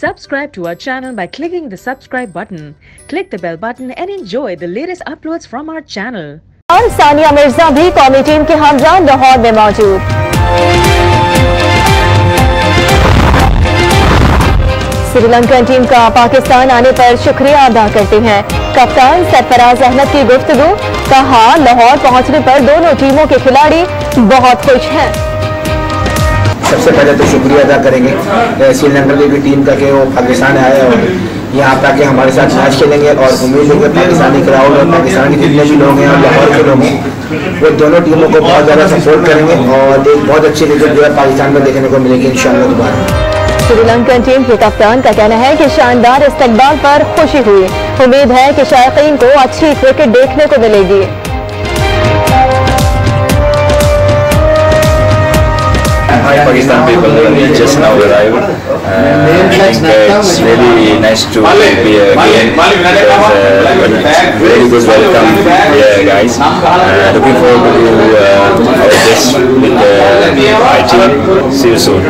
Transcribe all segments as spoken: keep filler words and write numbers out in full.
Subscribe to our channel by clicking the subscribe button. Click the bell button and enjoy the latest uploads from our channel. और सानिया मिर्जा भी कौमी team के हमजा लाहौर में मौजूद। Sri Lankan team का पाकिस्तान आने पर शुक्रिया अदा करते हैं। कप्तान सरफराज अहमद की गुफ्तगू, कहा लाहौर पहुंचने पर दोनों टीमों के खिलाड़ी बहुत खुश हैं। सबसे पहले तो शुक्रिया अदा करेंगे श्रीलंका की टीम का कि वो पाकिस्तान आए और यहाँ पर आके हमारे साथ मैच खेलेंगे और उम्मीद है कि पाकिस्तानी क्राउड और पाकिस्तान के जितने भी लोग हैं और लाहौर के लोग हैं वो दोनों टीमों को बहुत ज़्यादा सपोर्ट करेंगे और एक बहुत अच्छी क्रिकेट जो है पाकिस्तान में देखने को मिलेगी इंशाअल्लाह दोबारा। श्रीलंकन टीम के कप्तान का कहना है कि शानदार इस्तकबाल पर खुशी हुई। उम्मीद है कि शायकीन को अच्छी क्रिकेट देखने को मिलेगी। Hi Pakistan people, we just now arrived. Uh, I think uh, it's really nice to be again because uh, very good welcome here guys. Uh, looking forward to uh, our this with uh, my team. See you soon.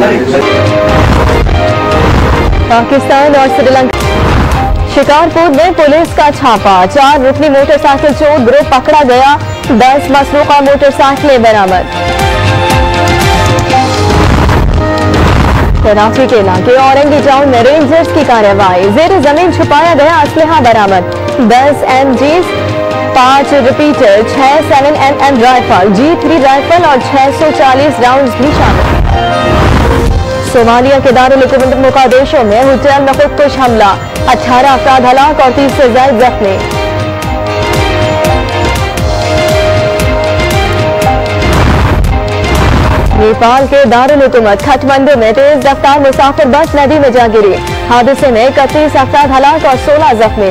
Pakistan और श्रीलंका। शिकारपुर में police का छापा, चार रुकनी motorcycle चोर group पकड़ा गया, दस मसरूका मोटरसाइकिलें बरामद। कराची के इलाके औरंगी टाउन में रेंजर्स की कार्रवाई, जेर जमीन छुपाया गया असलहा बरामद, दस एम जी, पांच रिपीटर, छह seven M M rifle, G three rifle और छह सौ चालीस राउंड भी शामिल। सोमालिया के दारुल हुकूमत मोकादिशो में होटल में खुदकुश हमला, अठारह अफराद हलाक और तीस से ज्यादा जख्मी। नेपाल के दारुल हुकूमत खटमंडू में तेज रफ्तार मुसाफिर बस नदी में जा गिरी, हादसे में इकतीस अफराद हलाक और सोलह जख्मी।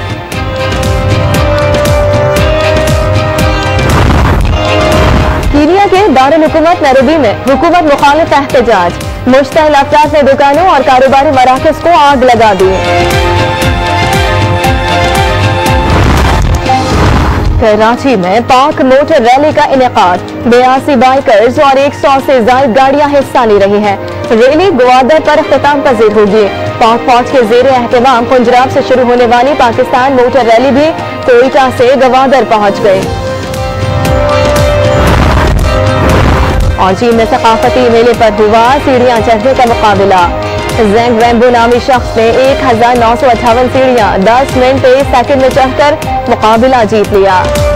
कीनिया के दारुल हुकूमत नैरोबी में हुकूमत मुखालिफ एहतजाज, मुश्तइल अफराद ने दुकानों और कारोबारी मराकज को आग लगा दी। कराची में पाक मोटर रैली का इनेकाद, बयासी बाइकर्स और एक सौ से ज्यादा गाड़ियां हिस्सा ले रही हैं। रैली ग्वादर पर अख्ताम पजीर होगी। पाक फौज के जेर एहतमाम पंजाब से शुरू होने वाली पाकिस्तान मोटर रैली भी कोयटा से ग्वादर पहुंच गई। और चीन में सकाफती मेले पर हुआ सीढ़ियां चढ़ने का मुकाबला, जैंग रैम्बो नामी शख्स ने एक हजार नौ सौ अट्ठावन सीढ़ियां दस मिनट तेईस सेकंड में चढ़कर मुकाबला जीत लिया।